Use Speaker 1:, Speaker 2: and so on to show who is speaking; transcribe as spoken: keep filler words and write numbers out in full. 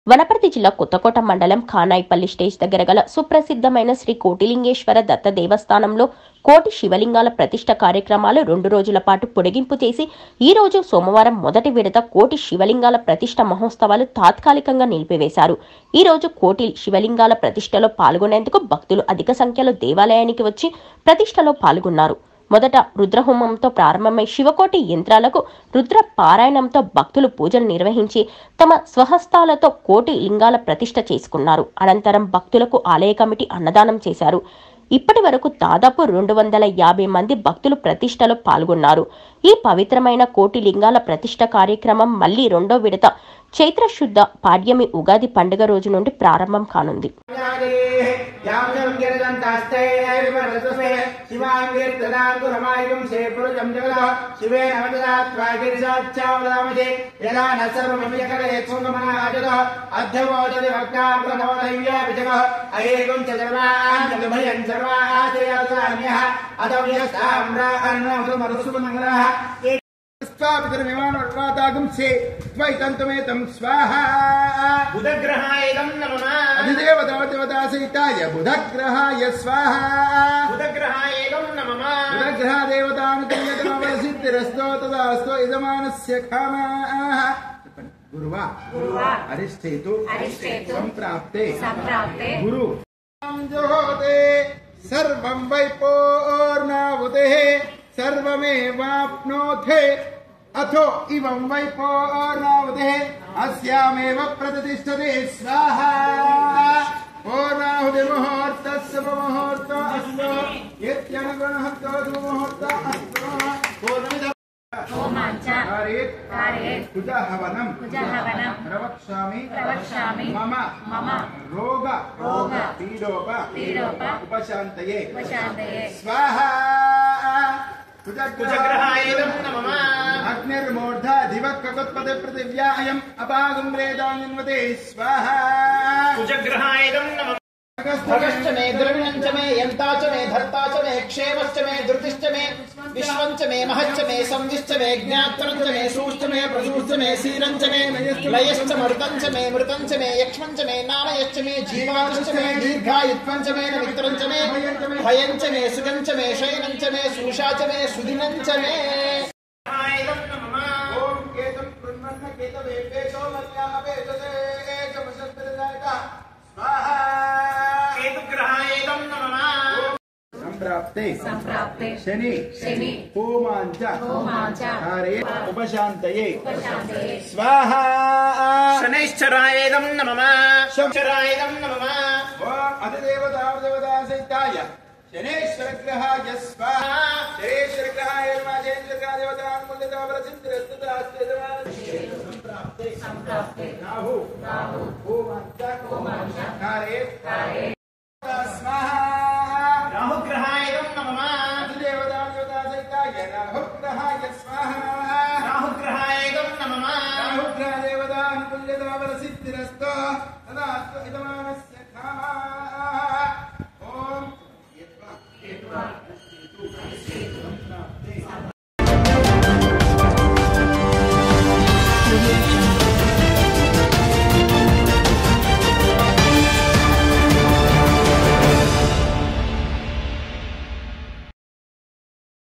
Speaker 1: వనపర్తి జిల్లా కొత్తకోట మండలం ఖానాయిపల్లి స్టేజ్ దగ్గర గల సుప్రసిద్ధమైన శ్రీ కోటిలింగేశ్వర దత్త దేవస్థానంలో కోటి శివలింగాల ప్రతిష్ఠ కార్యక్రమాలు రెండు రోజుల పాటు పొడిగింపు చేసి ఈ రోజు సోమవారం మొదటి విడత కోటి శివలింగాల ప్రతిష్ఠ మహోత్సవాలు తాత్కాలికంగా నిలిపివేశారు. ఈ రోజు కోటి శివలింగాల ప్రతిష్ఠలో పాల్గొనేందుకు భక్తులు అధిక సంఖ్యలో దేవాలయానికి వచ్చి ప్రతిష్ఠలో పాల్గొన్నారు. మొదట రుద్రహోమంతో ప్రారంభమై శివకోటి యంత్రాలకు రుద్ర పారాయణంతో భక్తులు పూజలు నిర్వహించి తమ స్వహస్తాలతో కోటి లింగాల ప్రతిష్ఠ చేసుకున్నారు. అనంతరం భక్తులకు ఆలయ కమిటీ అన్నదానం చేశారు. ఇప్పటి వరకు దాదాపు రెండు వందల యాభై మంది భక్తులు ప్రతిష్టలో పాల్గొన్నారు. ఈ పవిత్రమైన కోటి లింగాల ప్రతిష్ఠ కార్యక్రమం మళ్లీ రెండో విడత చైత్ర శుద్ధ పాడ్యమి ఉగాది పండుగ రోజు నుండి ప్రారంభం కానుంది.
Speaker 2: स्वापितरमिमानवर्वातागं से द्वैतन्तमेतं स्वाहा
Speaker 3: बुधग्रहायं नमः
Speaker 2: अधिदेवतादेवतासहिताय बुधग्रहाय स्वाहा
Speaker 3: बुधग्रहायं नमः
Speaker 2: बुधग्रहादेवतानुकूलतमवसिद्धिरस्तो तदास्तो यजमानस्य कामाः गुरुवा
Speaker 4: गुरुवा
Speaker 2: अरिष्ठेतु
Speaker 4: अरिष्ठेतु
Speaker 2: संप्राप्ते
Speaker 4: संप्राप्ते
Speaker 2: गुरु जोहोते सर्वं वै पूर्णाहुतेः सर्वमेवाप्नोथे अथो इवं वै पूर्णाहुतेः अस्यामेव प्रतिष्ठते स्वाहा पूर्णाहुतिमुहूर्तस्य मुहूर्तो अस्तु यत्यनुगुणहतो मुहूर्तो अस्तु पूर्णमिदं
Speaker 4: होमाञ्च
Speaker 2: कारयेत्
Speaker 4: कारयेत्
Speaker 2: कुजहवनं
Speaker 4: कुजहवनं
Speaker 2: प्रवक्ष्यामि
Speaker 4: प्रवक्ष्यामि
Speaker 2: मम
Speaker 4: मम
Speaker 2: रोग
Speaker 4: रोग
Speaker 2: पीडोप
Speaker 4: पीडोप
Speaker 2: उपशान्तये
Speaker 4: उपशान्तये
Speaker 2: स्वाहा
Speaker 3: कुजग्रहायं नमः
Speaker 2: अग्निर्मूर्धा दिवक्ककुत्पते पृथिव्यायम् अपागं वेदान्यन्वते स्वाहा
Speaker 3: कुजग्रहायं नमः भगश्च मे द्रविणञ्च मे यन्ताच मे धर्ताच मे क्षेमश्च मे धृतिश्च मे विश्वञ्च मे महच्च मे संविश्च मे ज्ञात्रञ्च मे सूश्च मे प्रसूश्च मे सीरञ्च मे लयश्च मर्तञ्च मे मृतञ्च मे यक्ष्मञ्च मे नामयश्च मे जीवांश्च मे दीर्घायुत्वञ्च मे नमित्रञ्च मे भयञ्च मे सुगञ्च मे शयनञ्च मे सूषा च मे सुदिनञ्च मे
Speaker 2: ओम केतुं कृण्वन्न केतवे पेशो मल्यामपेशते चमशस्त्रदायका स्वाहा
Speaker 3: केतुग्रहायं नमः
Speaker 2: संप्राप्ते
Speaker 4: संप्राप्ते
Speaker 2: शनि
Speaker 4: शनि
Speaker 2: होमाञ्च
Speaker 4: होमाञ्च
Speaker 2: कारयेत् उपशान्तये
Speaker 4: उपशान्तये
Speaker 2: स्वाहा
Speaker 3: शनैश्चरायं नमः शनैश्चरायं नमः
Speaker 2: ओम अधिदेवतादेवतासहिताय शनेश्वरग्रहाय स्वाहा शनेश्वरग्रहाय माजेन्द्रग्रह देवतानुकूल्यतावरसिद्धिरस्तुतास्तेजमानस्य संप्राप्ते
Speaker 4: संप्राप्ते
Speaker 2: राहु
Speaker 4: राहु
Speaker 2: होमाञ्च
Speaker 4: होमाञ्च
Speaker 2: कारयेत्
Speaker 4: कारयेत्
Speaker 2: स्वाहा
Speaker 3: राहुग्रहायं नमः
Speaker 2: अधिदेवतादेवतासहिताय राहुग्रहाय स्वाहा
Speaker 3: राहुग्रहायं नमः
Speaker 2: राहुग्रहदेवतानुकूल्यतावरसिद्धिरस्तो तदास्तु यजमानस्य कामः